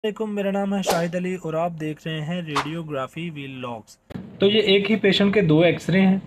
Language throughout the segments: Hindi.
वालेकुम, मेरा नाम है शाहिद अली और आप देख रहे हैं रेडियोग्राफी व्लॉग्स। तो ये एक ही पेशेंट के दो एक्सरे हैं।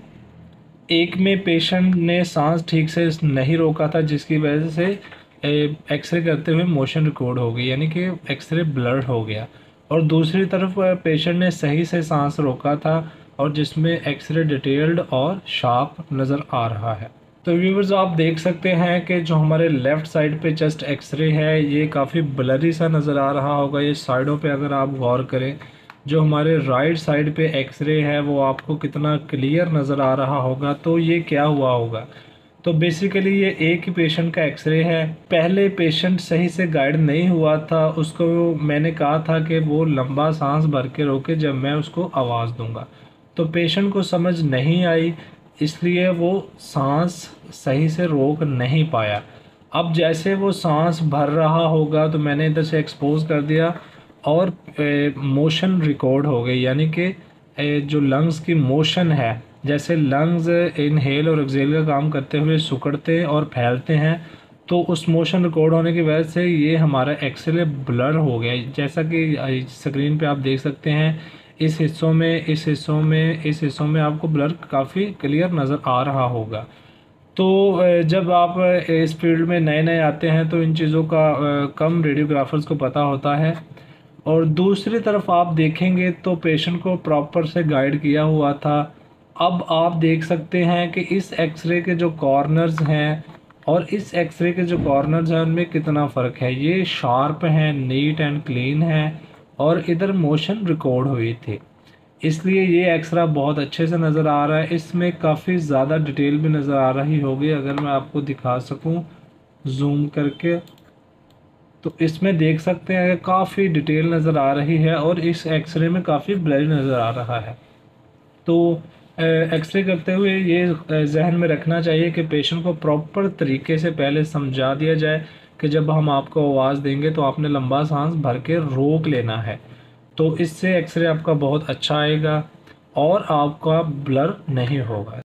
एक में पेशेंट ने सांस ठीक से नहीं रोका था, जिसकी वजह से एक्सरे करते हुए मोशन रिकॉर्ड हो गई, यानी कि एक्सरे ब्लर हो गया। और दूसरी तरफ पेशेंट ने सही से सांस रोका था और जिसमें एक्सरे डिटेल्ड और शार्प नज़र आ रहा है। तो व्यूवर्स, आप देख सकते हैं कि जो हमारे लेफ़्ट साइड पे चेस्ट एक्सरे है ये काफ़ी ब्लरी सा नज़र आ रहा होगा। ये साइडों पे अगर आप गौर करें, जो हमारे राइट साइड पे एक्सरे है वो आपको कितना क्लियर नज़र आ रहा होगा। तो ये क्या हुआ होगा? तो बेसिकली ये एक ही पेशेंट का एक्सरे है। पहले पेशेंट सही से गाइड नहीं हुआ था, उसको मैंने कहा था कि वो लंबा सांस भर के रोके जब मैं उसको आवाज़ दूंगा। तो पेशेंट को समझ नहीं आई, इसलिए वो सांस सही से रोक नहीं पाया। अब जैसे वो सांस भर रहा होगा तो मैंने इधर से एक्सपोज कर दिया और मोशन रिकॉर्ड हो गई, यानी कि जो लंग्स की मोशन है, जैसे लंग्स इनहेल और एक्सहेल का काम करते हुए सिकुड़ते और फैलते हैं, तो उस मोशन रिकॉर्ड होने की वजह से ये हमारा एक्सरे ब्लर हो गया। जैसा कि स्क्रीन पे आप देख सकते हैं, इस हिस्सों में इस हिस्सों में आपको ब्लर काफ़ी क्लियर नज़र आ रहा होगा। तो जब आप इस फील्ड में नए नए आते हैं तो इन चीज़ों का कम रेडियोग्राफर्स को पता होता है। और दूसरी तरफ आप देखेंगे तो पेशेंट को प्रॉपर से गाइड किया हुआ था। अब आप देख सकते हैं कि इस एक्सरे के जो कॉर्नर्स हैं और इस एक्सरे के जो कॉर्नर्स हैं उनमें कितना फ़र्क है। ये शार्प हैं, नीट एंड क्लीन है और इधर मोशन रिकॉर्ड हुई थी, इसलिए ये एक्सरा बहुत अच्छे से नज़र आ रहा है। इसमें काफ़ी ज़्यादा डिटेल भी नज़र आ रही होगी, अगर मैं आपको दिखा सकूं जूम करके। तो इसमें देख सकते हैं कि काफ़ी डिटेल नज़र आ रही है और इस एक्सरे में काफ़ी ब्लरी नज़र आ रहा है। तो एक्सरे करते हुए ये जहन में रखना चाहिए कि पेशेंट को प्रॉपर तरीके से पहले समझा दिया जाए कि जब हम आपको आवाज़ देंगे तो आपने लंबा सांस भर के रोक लेना है। तो इससे एक्सरे आपका बहुत अच्छा आएगा और आपका ब्लर नहीं होगा।